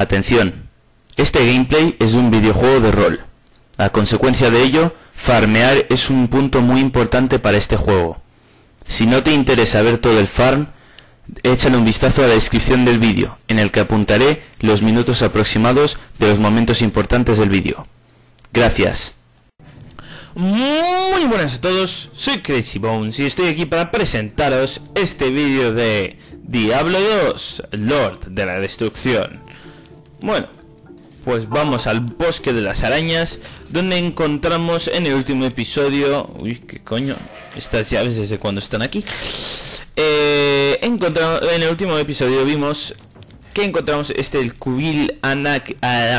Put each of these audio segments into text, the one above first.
Atención, este gameplay es de un videojuego de rol. A consecuencia de ello, farmear es un punto muy importante para este juego. Si no te interesa ver todo el farm, échale un vistazo a la descripción del vídeo, en el que apuntaré los minutos aproximados de los momentos importantes del vídeo. Gracias. Muy buenas a todos, soy Crazy Bones y estoy aquí para presentaros este vídeo de Diablo 2, Lord de la Destrucción. Bueno, pues vamos al bosque de las arañas, donde encontramos en el último episodio... Uy, qué coño, estas llaves desde cuando están aquí. En el último episodio vimos que encontramos el Kubil Anak...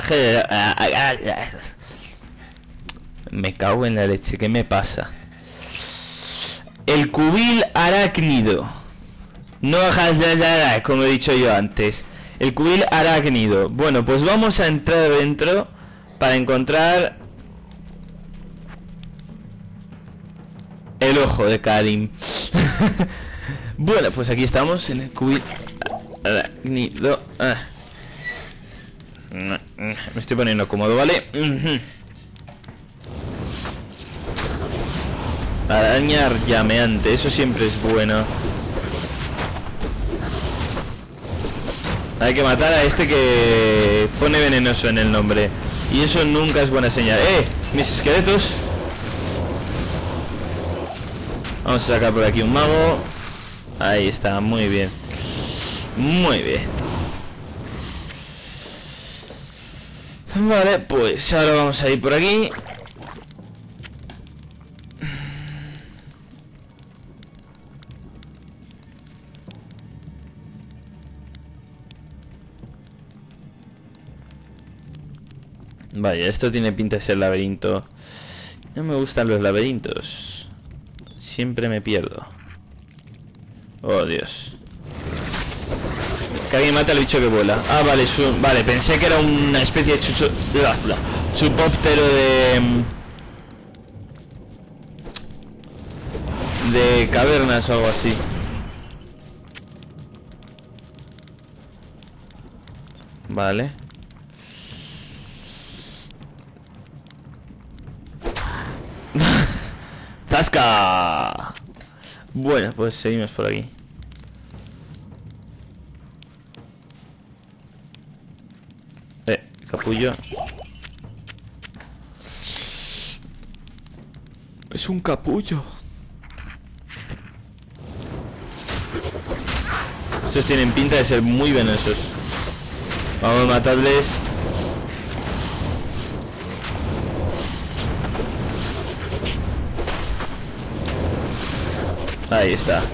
Me cago en la leche, ¿qué me pasa? El Kubil Arácnido. No, como he dicho yo antes. El Kubil Arácnido. Bueno, pues vamos a entrar dentro para encontrar el ojo de Karim. Bueno, pues aquí estamos en el Kubil Arácnido. Me estoy poniendo cómodo, ¿vale? Araña llameante, eso siempre es bueno. Hay que matar a este que pone venenoso en el nombre, y eso nunca es buena señal. Mis esqueletos. Vamos a sacar por aquí un mago. Ahí está, muy bien. Muy bien. Vale, pues ahora vamos a ir por aquí. Vaya, esto tiene pinta de ser laberinto. No me gustan los laberintos. Siempre me pierdo. Oh, Dios. Que alguien mata al bicho que vuela. Ah, vale, vale, pensé que era una especie de chupóptero de cavernas o algo así. Vale. ¡Zasca! Bueno, pues seguimos por aquí. Capullo. Es un capullo. Estos tienen pinta de ser muy venenosos. Vamos a matarles. Ahí está.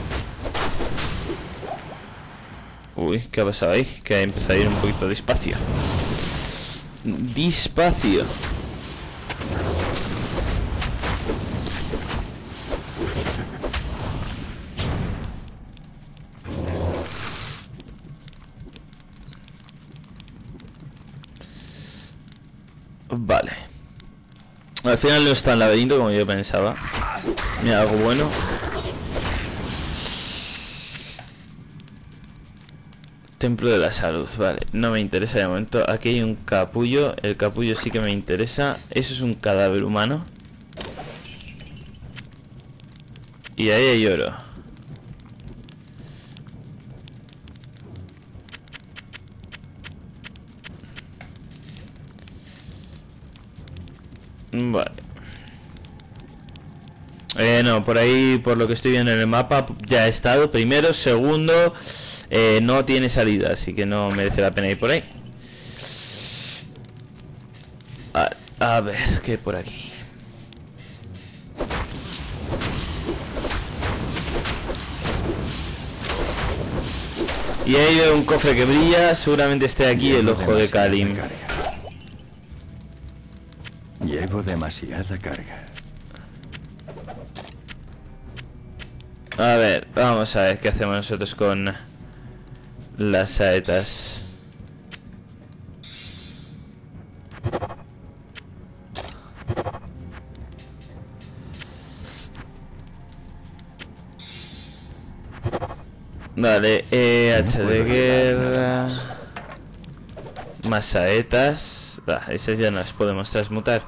Uy, ¿qué ha pasado ahí? Que ha empezado a ir un poquito despacio. Despacio. Vale. Al final no es tan laberinto como yo pensaba. Mira, algo bueno. Templo de la salud, vale, no me interesa de momento. Aquí hay un capullo, el capullo sí que me interesa. Eso es un cadáver humano. Y ahí hay oro. Vale. No, por ahí, por lo que estoy viendo en el mapa, ya he estado. Primero, segundo... no tiene salida, así que no merece la pena ir por ahí. A ver, ¿qué hay por aquí? Y hay un cofre que brilla. Seguramente esté aquí el ojo de Karim. Llevo demasiada carga. A ver, vamos a ver qué hacemos nosotros con las saetas. Vale, hacha de guerra. Más saetas. Esas ya no las podemos transmutar.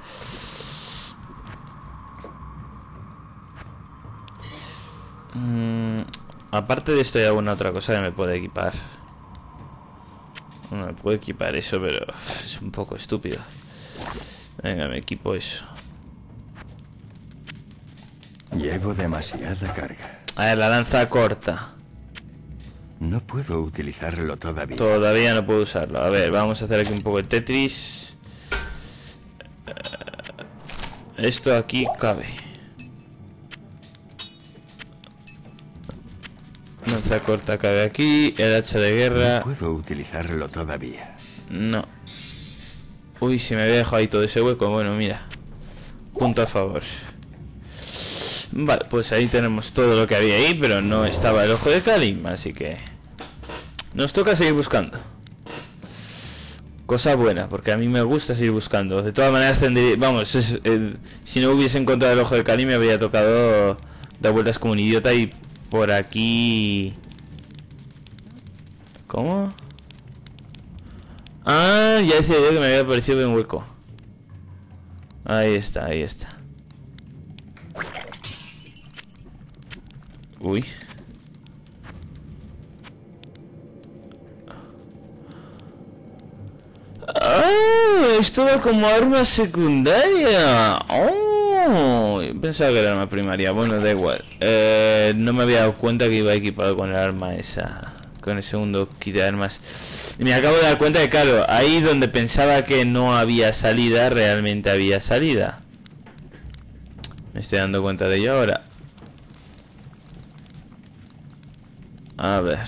Aparte de esto hay alguna otra cosa que me puede equipar. No me puedo equipar eso, pero es un poco estúpido. Venga, me equipo eso. Llevo demasiada carga. A ver, la lanza corta. No puedo utilizarlo todavía. Todavía no puedo usarlo. A ver, vamos a hacer aquí un poco de Tetris. Esto aquí cabe. Lanza corta cabe aquí. El hacha de guerra. No puedo utilizarlo todavía. No. Uy, si me había dejado ahí todo ese hueco. Bueno, mira. Punto a favor. Vale, pues ahí tenemos todo lo que había ahí, pero no estaba el ojo de Kalim, así que nos toca seguir buscando. Cosa buena, porque a mí me gusta seguir buscando. De todas maneras tendría... Vamos, si no hubiese encontrado el ojo de Kalim me habría tocado dar vueltas como un idiota y por aquí... ¿Cómo? Ah, ya decía yo que me había aparecido un hueco. Ahí está, ahí está. Uy. Ah, esto va como arma secundaria. Oh, pensaba que era arma primaria. Bueno, da igual. No me había dado cuenta que iba equipado con el arma esa. Con el segundo kit de armas. Y me acabo de dar cuenta de, claro, ahí donde pensaba que no había salida, realmente había salida. Me estoy dando cuenta de ello ahora. A ver.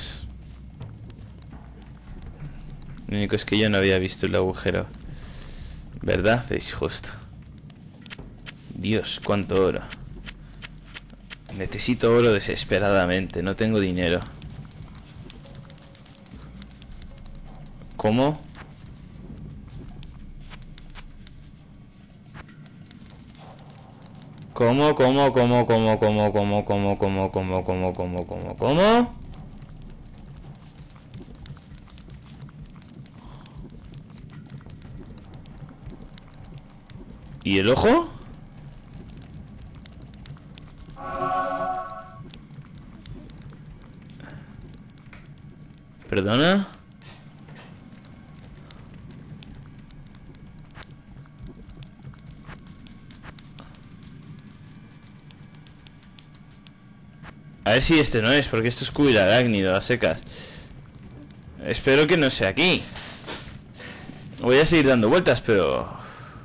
Lo único es que yo no había visto el agujero. ¿Verdad? Veis justo. Dios, cuánto oro. Necesito oro desesperadamente. No tengo dinero. ¿Cómo? ¿Cómo? ¿Y el ojo? ¿Perdona? A ver si este no es, porque esto es cubil arácnido, a secas. Espero que no sea aquí. Voy a seguir dando vueltas, pero...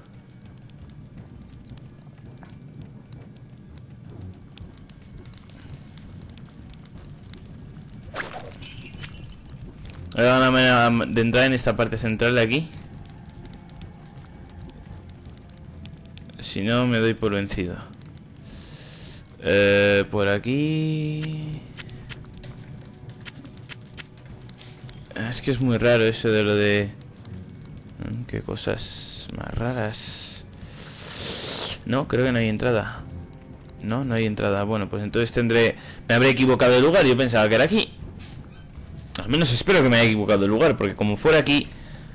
¿Hay una manera de entrar en esta parte central de aquí? Si no, me doy por vencido. Por aquí... Es que es muy raro eso de lo de... Qué cosas más raras. No, creo que no hay entrada. No, no hay entrada. Bueno, pues entonces tendré... Me habré equivocado de lugar. Yo pensaba que era aquí. Al menos espero que me haya equivocado de lugar, porque como fuera aquí...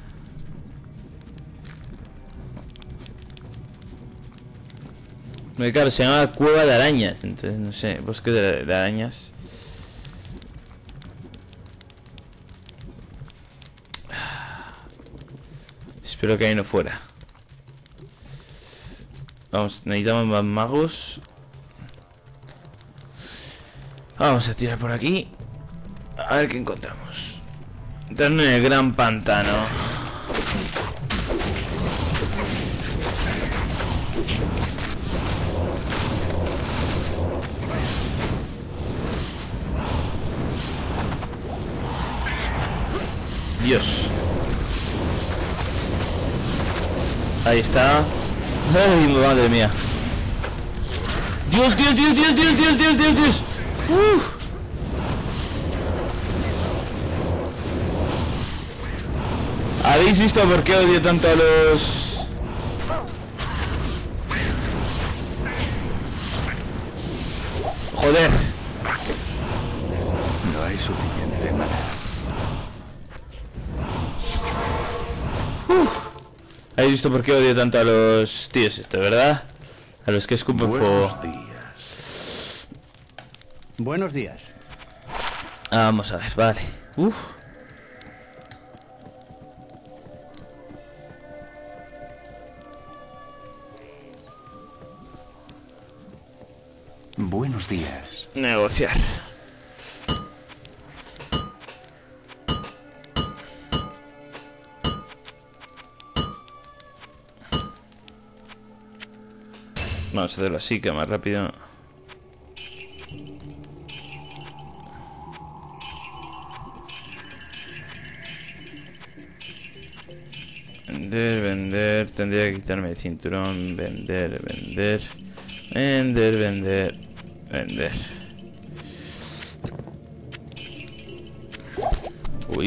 Porque claro, se llama Cueva de Arañas. Entonces, no sé, bosque de arañas. Espero que ahí no fuera. Vamos, necesitamos más magos. Vamos a tirar por aquí. A ver qué encontramos. Entrar en el gran pantano. Dios. Ahí está. Ay, madre mía. Dios, Dios, Dios, Dios, Dios, Dios, Dios, Dios, Dios. ¿Habéis visto por qué odio tanto a los... Joder. No hay suficiente mana. ¿Habéis visto por qué odio tanto a los tíos esto, verdad? A los que escupen fuego. Buenos días. Buenos días. Vamos a ver, vale. Buenos días. Negociar. Vamos a hacerlo así, que más rápido. Vender, vender. Tendría que quitarme el cinturón. Vender, vender. Vender, vender. Vender. Uy.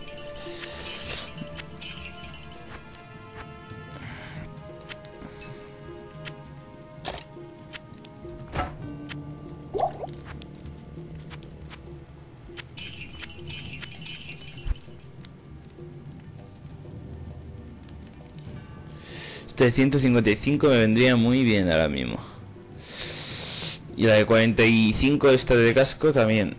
Este de 155 me vendría muy bien ahora mismo. Y la de 45, esta de casco, también.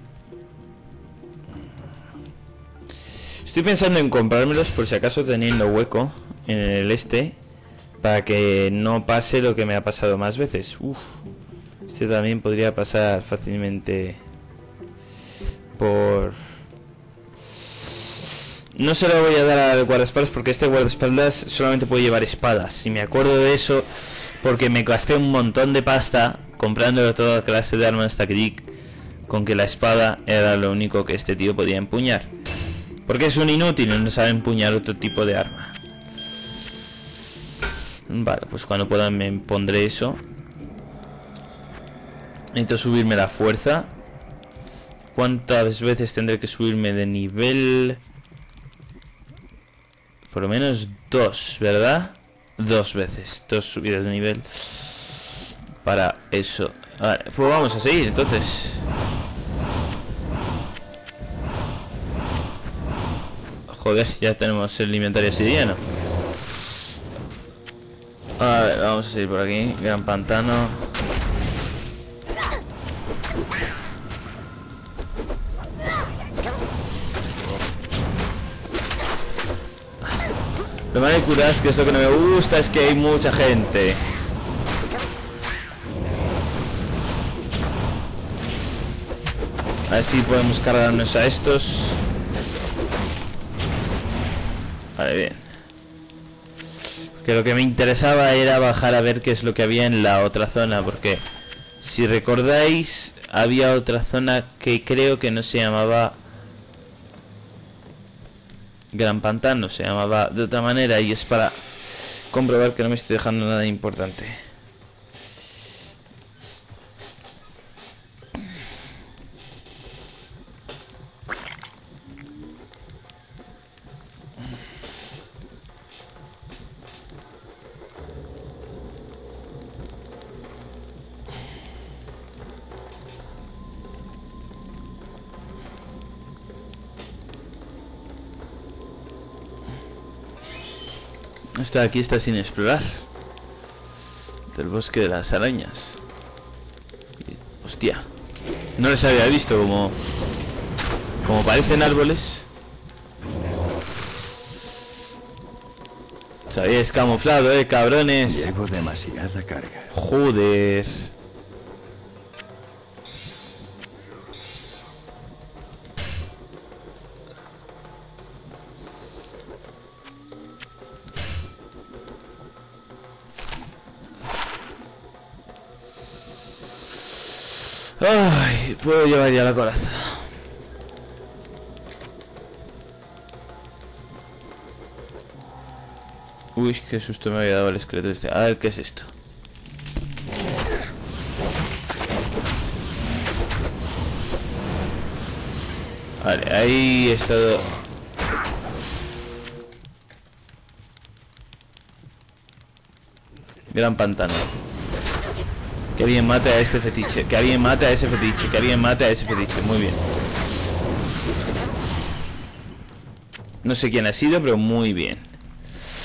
Estoy pensando en comprármelos por si acaso teniendo hueco en el este, para que no pase lo que me ha pasado más veces. Este también podría pasar fácilmente por... No se lo voy a dar al guardaespaldas porque este guardaespaldas solamente puede llevar espadas. Y me acuerdo de eso porque me gasté un montón de pasta comprándolo toda clase de armas Tactic, con que la espada era lo único que este tío podía empuñar. Porque es un inútil y no sabe empuñar otro tipo de arma. Vale, pues cuando pueda me pondré eso. Necesito subirme la fuerza. ¿Cuántas veces tendré que subirme de nivel? Por lo menos 2, ¿verdad? 2 veces, 2 subidas de nivel para eso. Vale, pues vamos a seguir entonces. Joder, ya tenemos el inventario siriano. A ver, vamos a seguir por aquí. Gran pantano. Lo malo de curas, que es lo que no me gusta, es que hay mucha gente. A ver si podemos cargarnos a estos. Vale, bien. Que lo que me interesaba era bajar a ver qué es lo que había en la otra zona, porque si recordáis, había otra zona que creo que no se llamaba Gran Pantano, se llamaba de otra manera, y es para comprobar que no me estoy dejando nada importante. Esto de aquí está sin explorar. Del bosque de las arañas. Hostia. No les había visto como parecen árboles. Se había camuflado, cabrones. Llevo demasiada carga. Joder. Ay, puedo llevar ya la coraza. Uy, qué susto me había dado el esqueleto este. A ver, ¿qué es esto? Vale, ahí he estado. Gran pantano. Que alguien mate a este fetiche. Que alguien mate a ese fetiche. Que alguien mate a ese fetiche. Muy bien. No sé quién ha sido, pero muy bien.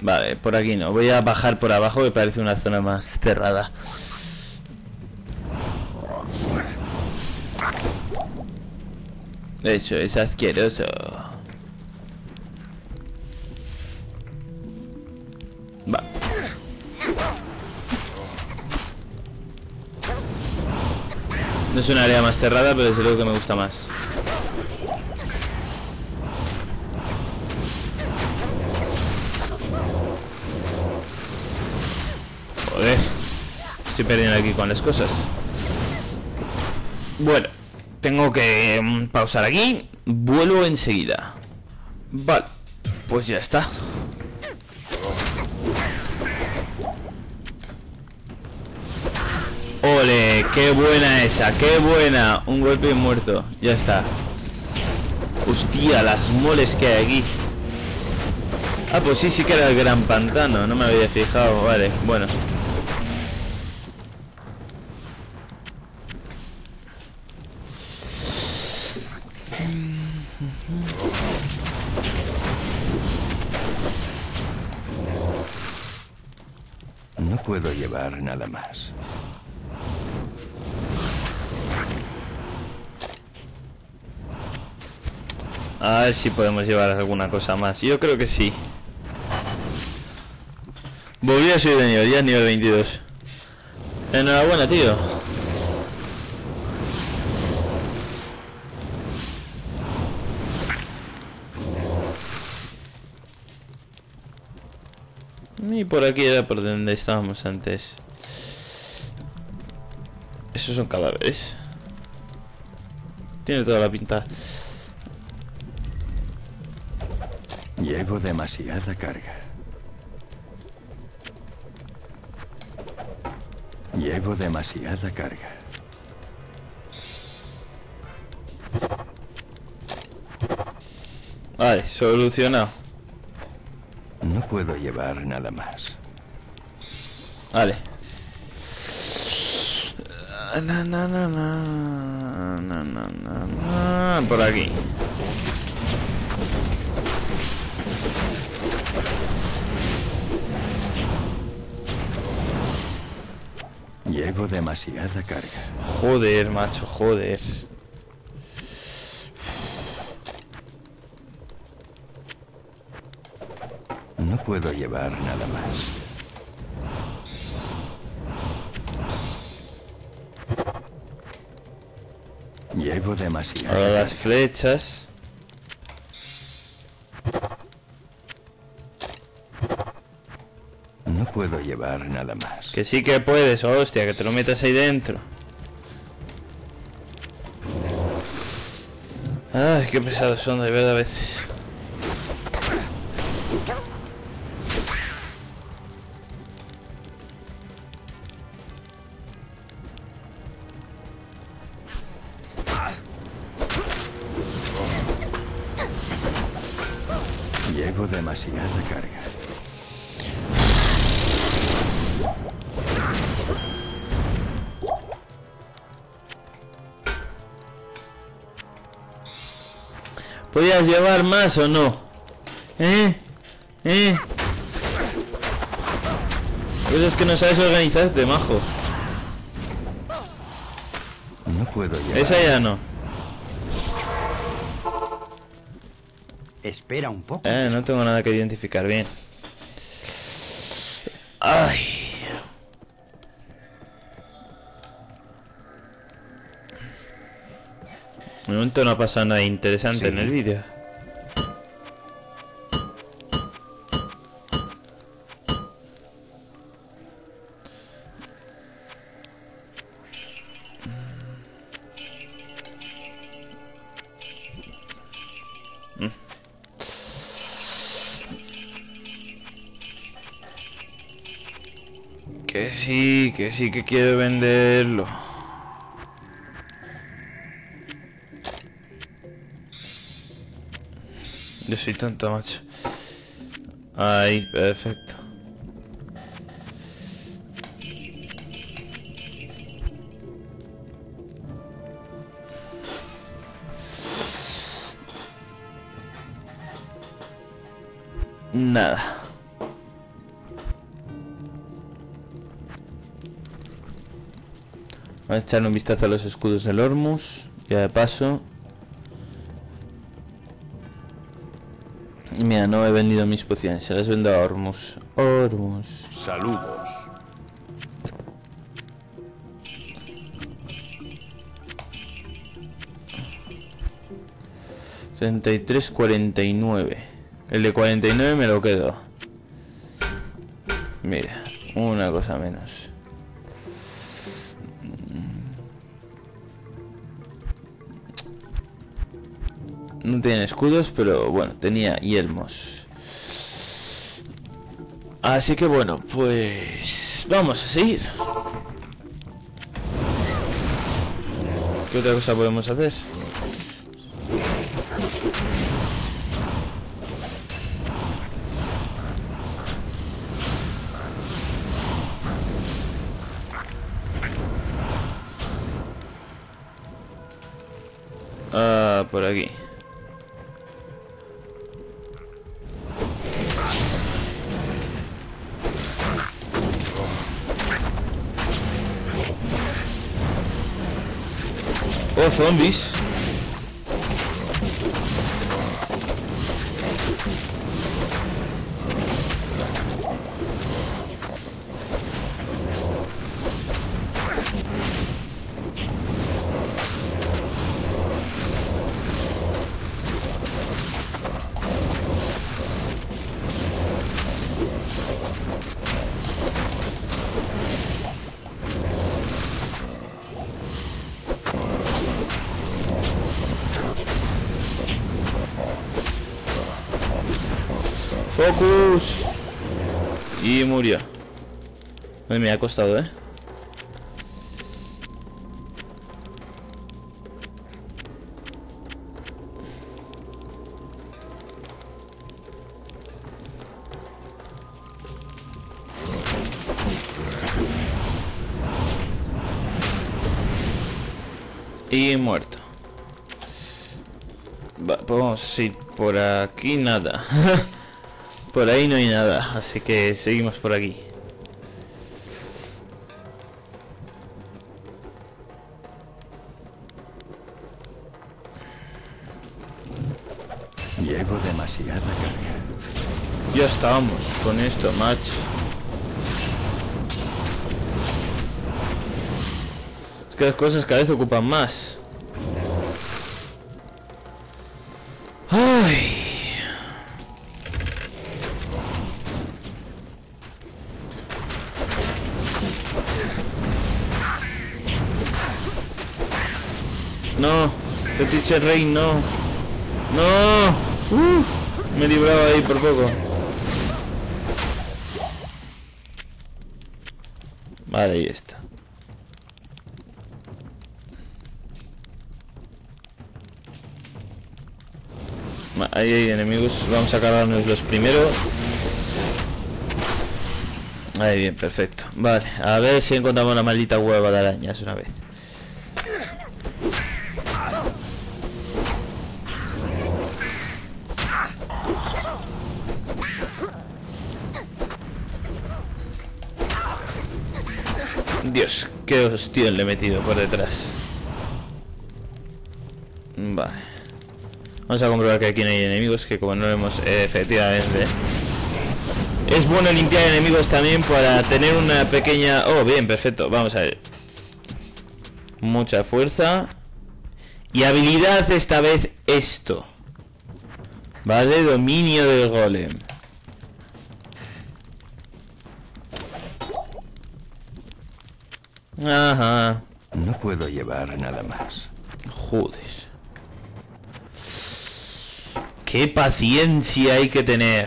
Vale, por aquí no. Voy a bajar por abajo, que parece una zona más cerrada. Eso es asqueroso. Va. No es un área más cerrada, pero desde luego que me gusta más. Joder, estoy perdiendo aquí con las cosas. Bueno, tengo que pausar aquí. Vuelvo enseguida. Vale, pues ya está. Ole, qué buena esa, qué buena. Un golpe y muerto, ya está. Hostia, las moles que hay aquí. Ah, pues sí, sí que era el gran pantano. No me había fijado, vale, bueno. No puedo llevar nada más. A ver si podemos llevar alguna cosa más. Yo creo que sí. Volví a subir de nivel, ya es nivel 22. Enhorabuena, tío. Y por aquí era por donde estábamos antes. Esos son cadáveres. Tiene toda la pinta. Llevo demasiada carga. Llevo demasiada carga. Vale, solucionado. No puedo llevar nada más. Vale. Por aquí. Llevo demasiada carga. Joder, macho, joder. No puedo llevar nada más. Llevo demasiada Ahora carga. las flechas. No puedo llevar nada más. Que sí que puedes, hostia, que te lo metas ahí dentro. Ay, qué pesados son de verdad a veces. Llevo demasiada carga. ¿Podías llevar más o no? Pues es que no sabes organizarte, majo. No puedo llevar. Esa ya no. Espera un poco. No tengo nada que identificar bien. Ay. De momento no ha pasado nada interesante Sí. en el vídeo. Que sí que quiero venderlo. Yo soy tonto, macho. Ahí, perfecto. Nada. Vamos a echar un vistazo a los escudos del Ormus. Ya de paso. Mira, no he vendido mis pociones, se las vendo a Ormus. Ormus. Saludos. $33.49. El de 49 me lo quedo. Mira, una cosa menos. No tiene escudos, pero bueno, tenía yelmos. Así que bueno, pues vamos a seguir. ¿Qué otra cosa podemos hacer? Ah, por aquí. Oh, zombies. Focus. Y murió. Me ha costado, ¿eh? Y muerto. Va, pues vamos a ir por aquí, nada. Por ahí no hay nada, así que seguimos por aquí. Llevo demasiada carga. Ya estamos con esto, macho. Es que las cosas cada vez ocupan más. Ay. No, Fetiche Rey, no. No. Me he librado ahí por poco. Vale, ahí está. Ahí hay enemigos, vamos a cargarnos los primeros. Ahí bien, perfecto. Vale, a ver si encontramos la maldita hueva de arañas una vez. Dios, qué hostión le he metido por detrás. Vale. Vamos a comprobar que aquí no hay enemigos, que como no vemos, efectivamente. Es bueno limpiar enemigos también para tener una pequeña... Oh, bien, perfecto, vamos a ver. Mucha fuerza. Y habilidad esta vez esto. Vale, dominio del golem. Ajá. No puedo llevar nada más. Joder. Qué paciencia hay que tener.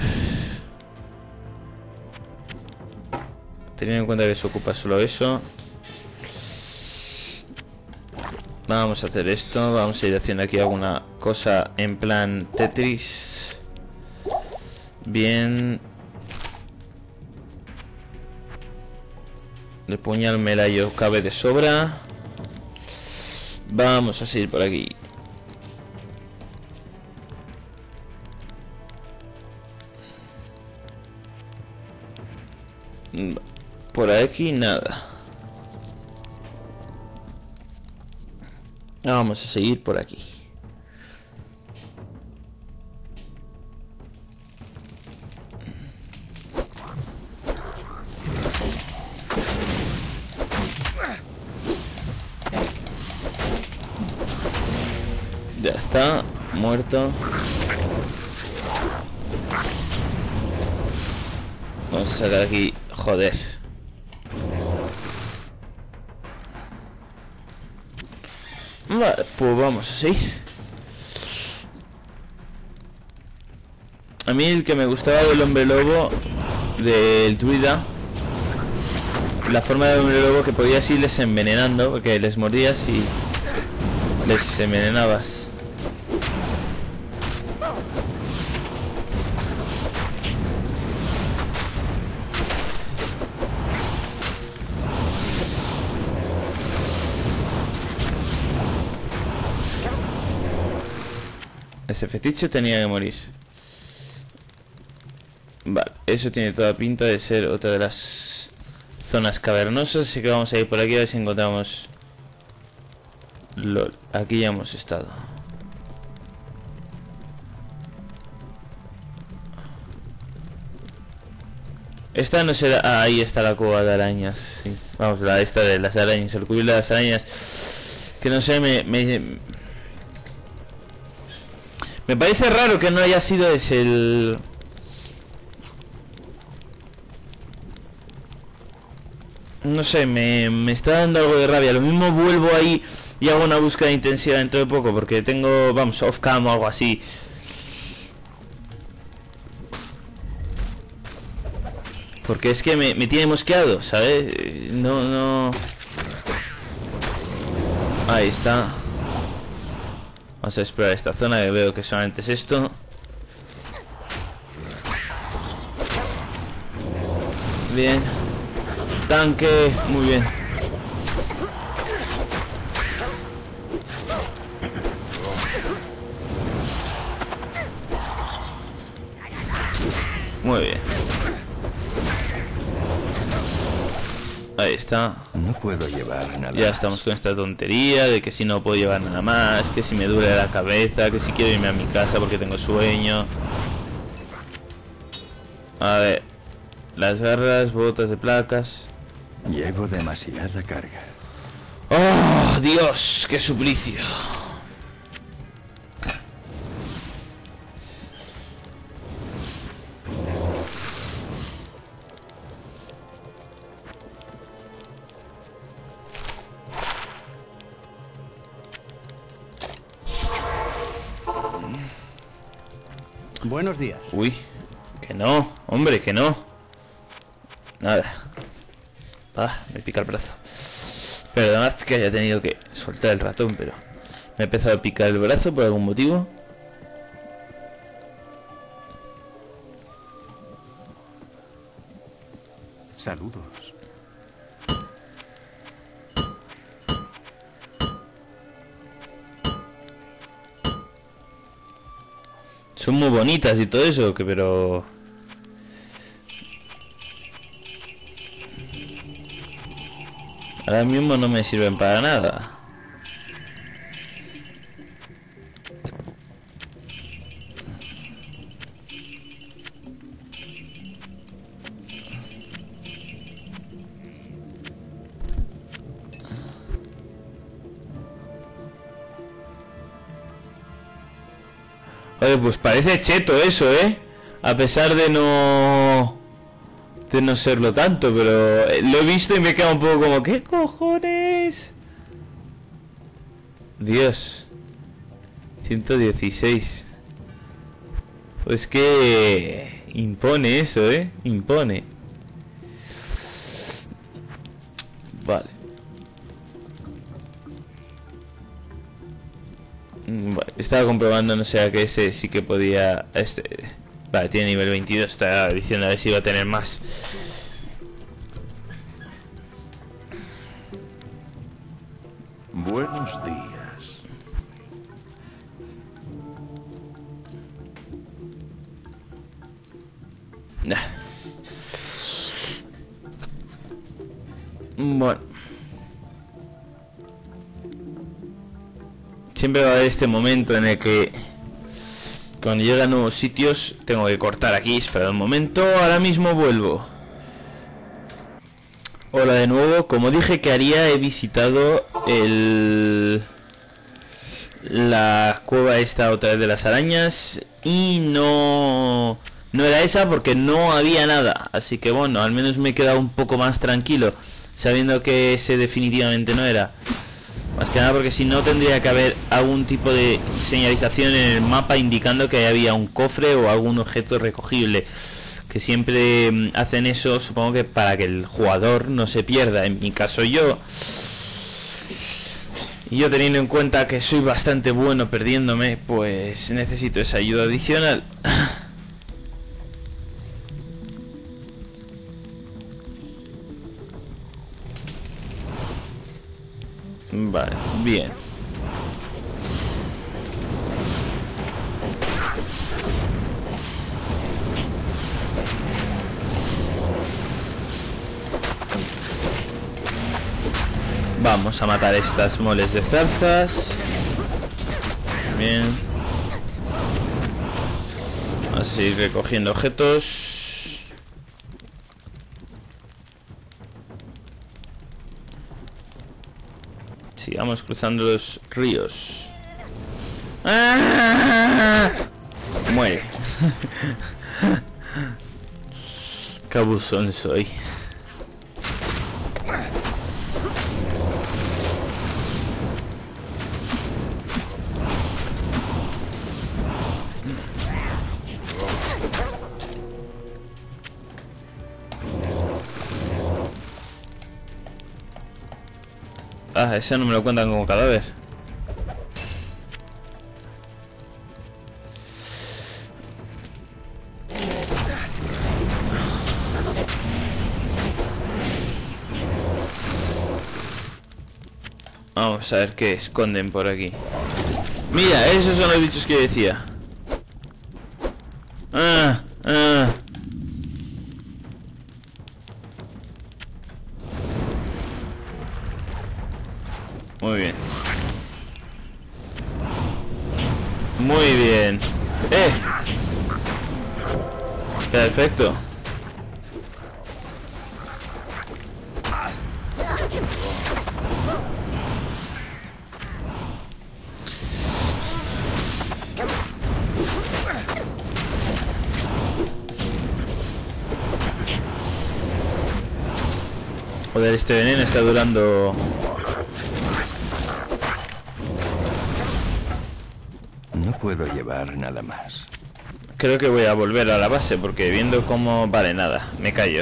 Teniendo en cuenta que se ocupa solo eso. Vamos a hacer esto. Vamos a ir haciendo aquí alguna cosa en plan Tetris. Bien. El puñal melayo cabe de sobra. Vamos a seguir por aquí. Por aquí nada. Vamos a seguir por aquí. Ya está, muerto. Vamos a sacar aquí, joder. Vale, pues vamos a seguir. A mí el que me gustaba del hombre lobo, del druida, la forma del hombre lobo que podías irles envenenando, porque les mordías y les envenenabas. Ese fetiche tenía que morir. Vale, eso tiene toda pinta de ser otra de las zonas cavernosas. Así que vamos a ir por aquí a ver si encontramos... LOL, aquí ya hemos estado. Esta no será... Ah, ahí está la cueva de arañas. Sí. Vamos, la esta de las arañas. El cubil de las arañas. Que no sé, me parece raro que no haya sido ese el... No sé, me está dando algo de rabia. Lo mismo vuelvo ahí y hago una búsqueda de intensidad dentro de poco, porque tengo, vamos, off cam o algo así. Porque es que me tiene mosqueado, ¿sabes? No... Ahí está. Vamos a explorar esta zona, que veo que solamente es esto. Bien. Tanque, muy bien. Muy bien. Ahí está. No puedo llevar nada. Ya estamos con esta tontería de que si no puedo llevar nada más, que si me duele la cabeza, que si quiero irme a mi casa porque tengo sueño. A ver. Las garras, botas de placas. Llevo demasiada carga. ¡Oh, Dios! ¡Qué suplicio! Buenos días. Uy, que no, hombre, que no. Nada. Ah, me pica el brazo. Perdonad que haya tenido que soltar el ratón, pero me ha empezado a picar el brazo por algún motivo. Saludos. Son muy bonitas y todo eso, que pero... Ahora mismo no me sirven para nada. Oye, pues parece cheto eso, ¿eh? A pesar de no serlo tanto, pero lo he visto y me queda un poco como, ¿qué cojones? Dios. 116. Pues que impone eso, ¿eh? Impone. Vale. Vale, estaba comprobando, no sé, a que ese sí que podía... Vale, tiene nivel 22, estaba diciendo a ver si iba a tener más. Buenos días. Nah. Bueno. Siempre va a haber este momento en el que cuando llega a nuevos sitios tengo que cortar aquí. Espera un momento, ahora mismo vuelvo. Hola de nuevo. Como dije que haría, he visitado la cueva esta otra vez de las arañas y no era esa porque no había nada. Así que bueno, al menos me he quedado un poco más tranquilo sabiendo que ese definitivamente no era. Más que nada porque si no tendría que haber algún tipo de señalización en el mapa indicando que había un cofre o algún objeto recogible. Que siempre hacen eso, supongo que para que el jugador no se pierda. En mi caso yo teniendo en cuenta que soy bastante bueno perdiéndome, pues necesito esa ayuda adicional. Vale, bien. Vamos a matar estas moles de zarzas. Bien. Así recogiendo objetos. Sigamos cruzando los ríos. ¡Ah! Muere. Cabuzón soy. Ah, ese no me lo cuentan como cadáver. Vamos a ver qué esconden por aquí. Mira, esos son los bichos que decía. Muy bien. Muy bien. Perfecto. Joder, este veneno está durando. No puedo llevar nada más. Creo que voy a volver a la base porque viendo cómo... Vale, nada, me callo.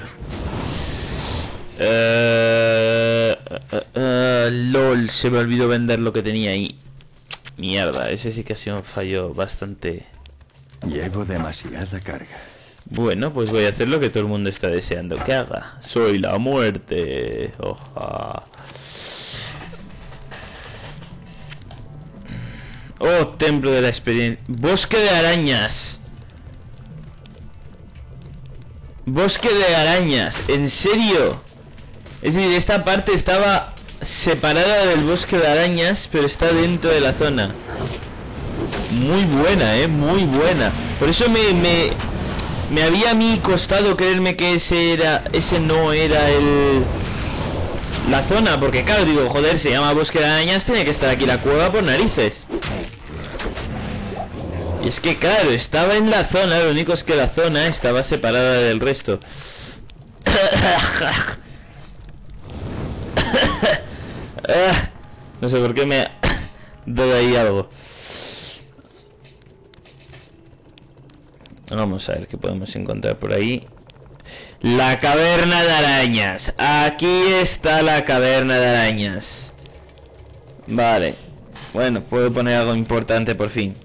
LOL, se me olvidó vender lo que tenía ahí. Mierda, ese sí que ha sido un fallo bastante... Llevo demasiada carga. Bueno, pues voy a hacer lo que todo el mundo está deseando que haga. Soy la muerte. Oja. Oh, templo de la experiencia. Bosque de arañas. Bosque de arañas. ¿En serio? Es decir, esta parte estaba separada del bosque de arañas, pero está dentro de la zona. Muy buena, muy buena. Por eso me había a mí costado creerme que ese no era la zona, porque claro, digo, joder, se llama bosque de arañas, tiene que estar aquí la cueva por narices. Y es que claro, estaba en la zona, lo único es que la zona estaba separada del resto. No sé por qué me ha dado ahí algo. Vamos a ver qué podemos encontrar por ahí. La caverna de arañas. Aquí está la caverna de arañas. Vale. Bueno, puedo poner algo importante por fin.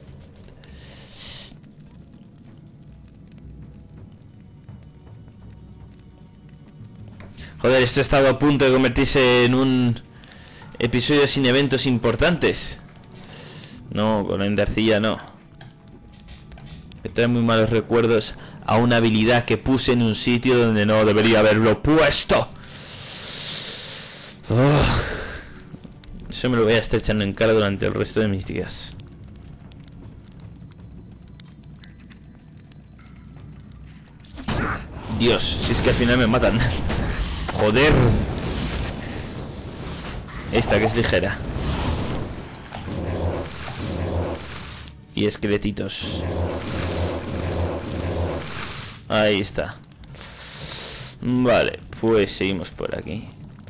Joder, esto ha estado a punto de convertirse en un episodio sin eventos importantes. No, con la endercilla no. Me trae muy malos recuerdos a una habilidad que puse en un sitio donde no debería haberlo puesto. Eso me lo voy a estar echando en cara durante el resto de mis días. Dios, si es que al final me matan. Joder. Esta que es ligera. Y esqueletitos. Ahí está. Vale, pues seguimos por aquí.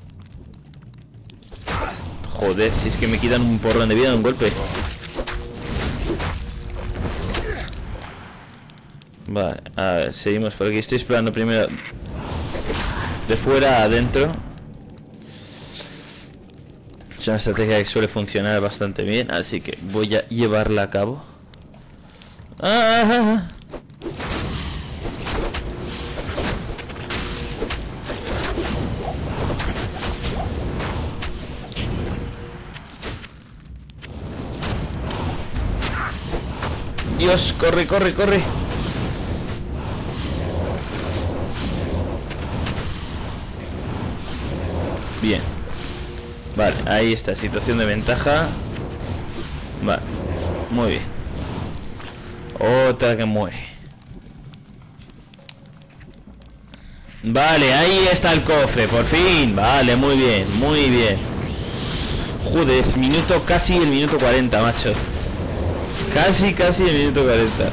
Joder, si es que me quitan un porrón de vida de un golpe. Vale, a ver, seguimos por aquí. Estoy explorando primero de fuera a adentro. Es una estrategia que suele funcionar bastante bien, así que voy a llevarla a cabo. ¡Ah! Dios, corre, corre, corre. Bien. Vale, ahí está, situación de ventaja. Vale, muy bien. Otra que muere. Vale, ahí está el cofre, por fin. Vale, muy bien, muy bien. Joder, minuto, casi el minuto 40, macho. Casi el minuto 40.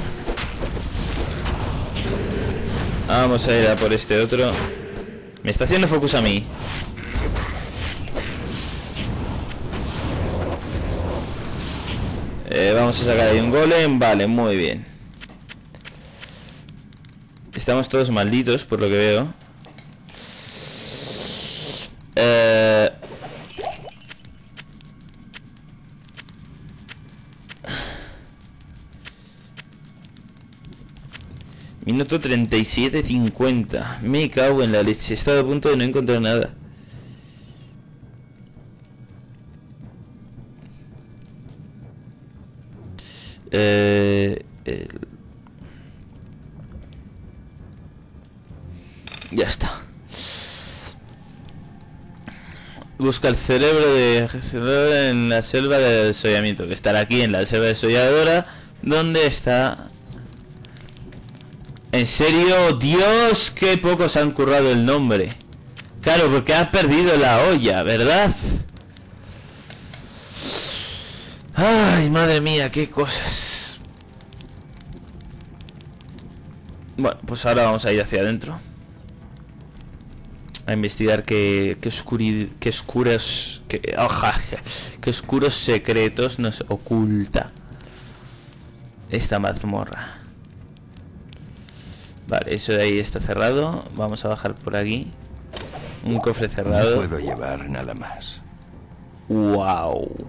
Vamos a ir a por este otro. Me está haciendo focus a mí. Vamos a sacar ahí un golem. Vale, muy bien. Estamos todos malditos, por lo que veo. Minuto 37:50. Me cago en la leche. He estado a punto de no encontrar nada. Ya está. Busca el cerebro en la selva de desollamiento. Que estará aquí en la selva desolladora. ¿Dónde está? ¿En serio? Dios, qué pocos han currado el nombre. Claro, porque has perdido la olla, ¿verdad? Ay, madre mía, qué cosas. Bueno, pues ahora vamos a ir hacia adentro a investigar qué oscuros secretos nos oculta esta mazmorra. Vale, eso de ahí está cerrado. Vamos a bajar por aquí. Un cofre cerrado. No puedo llevar nada más. Wow.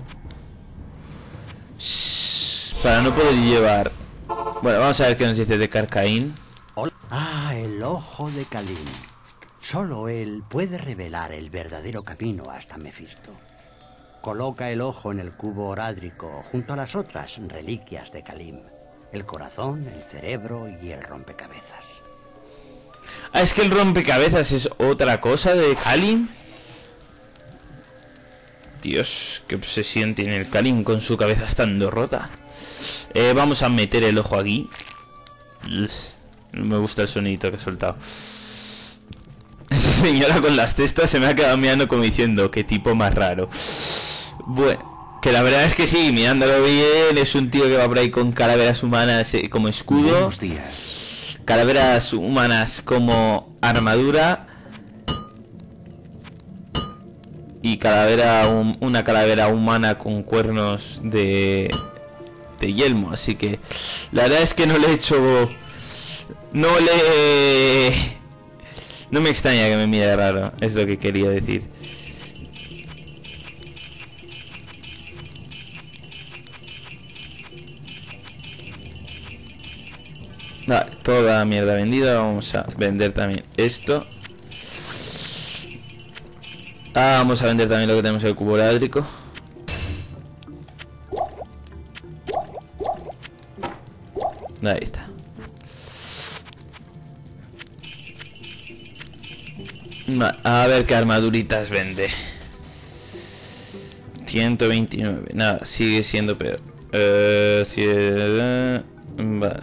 Para no poder llevar. Bueno, vamos a ver qué nos dice de Carcaín. Ah, el ojo de Kalim. Solo él puede revelar el verdadero camino hasta Mefisto. Coloca el ojo en el cubo orádrico junto a las otras reliquias de Kalim. El corazón, el cerebro y el rompecabezas. Ah, es que el rompecabezas es otra cosa de Kalim. Dios, qué obsesión tiene el Kalim con su cabeza estando rota. Vamos a meter el ojo aquí. No me gusta el sonidito que he soltado. Esa señora con las testas se me ha quedado mirando como diciendo, qué tipo más raro. Bueno, que la verdad es que sí, mirándolo bien, es un tío que va por ahí con calaveras humanas como escudo. Buenos días. Calaveras humanas como armadura. Y una calavera humana con cuernos de yelmo. Así que la verdad es que no le he hecho... No me extraña que me mire raro, es lo que quería decir. Vale, toda la mierda vendida. Vamos a vender también esto. Vamos a vender también lo que tenemos en el cubo orádrico. Ahí está. A ver qué armaduritas vende. 129. Nada, sigue siendo peor. Vale.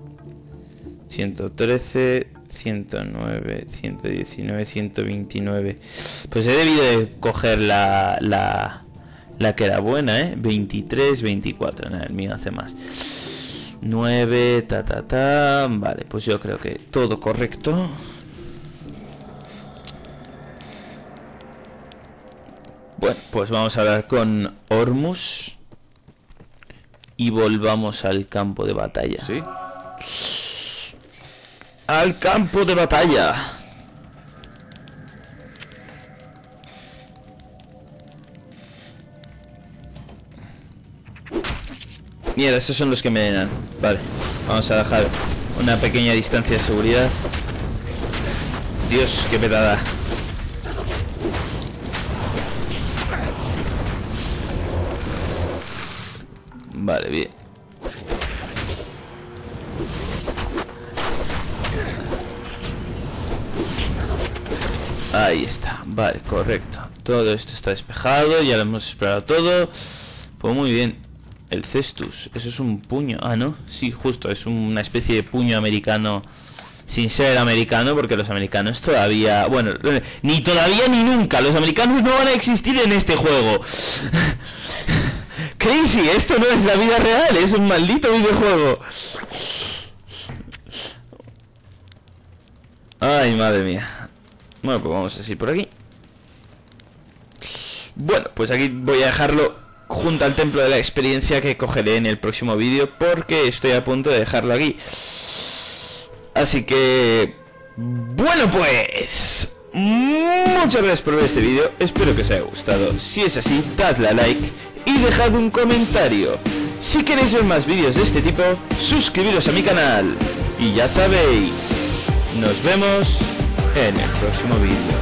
113, 109, 119, 129. Pues he debido de coger la que era buena, 23, 24. Nada, el mío hace más. 9, Vale, pues yo creo que todo correcto. Bueno, pues vamos a hablar con Ormus y volvamos al campo de batalla. ¿Sí? ¡Al campo de batalla! Mierda, estos son los que me llenan. Vale, vamos a dejar una pequeña distancia de seguridad. Dios, qué petada. Vale, bien. Ahí está, vale, correcto. Todo esto está despejado, ya lo hemos explorado todo. Pues muy bien. El cestus, eso es un puño. Ah, no, sí, justo, es una especie de puño americano. Sin ser americano, porque los americanos todavía... Bueno, ni todavía ni nunca. Los americanos no van a existir en este juego. Crazy, esto no es la vida real, es un maldito videojuego. Ay, madre mía. Bueno, pues vamos a ir por aquí. Bueno, pues aquí voy a dejarlo junto al templo de la experiencia, que cogeré en el próximo vídeo, porque estoy a punto de dejarlo aquí. Así que... Bueno, pues... Muchas gracias por ver este vídeo, espero que os haya gustado. Si es así, dadle a like y dejad un comentario. Si queréis ver más vídeos de este tipo, suscribiros a mi canal. Y ya sabéis, nos vemos en el próximo vídeo.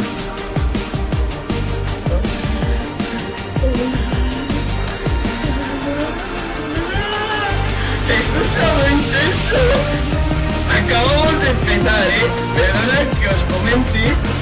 Esto está muy intenso. Acabamos de empezar, Perdona que os comente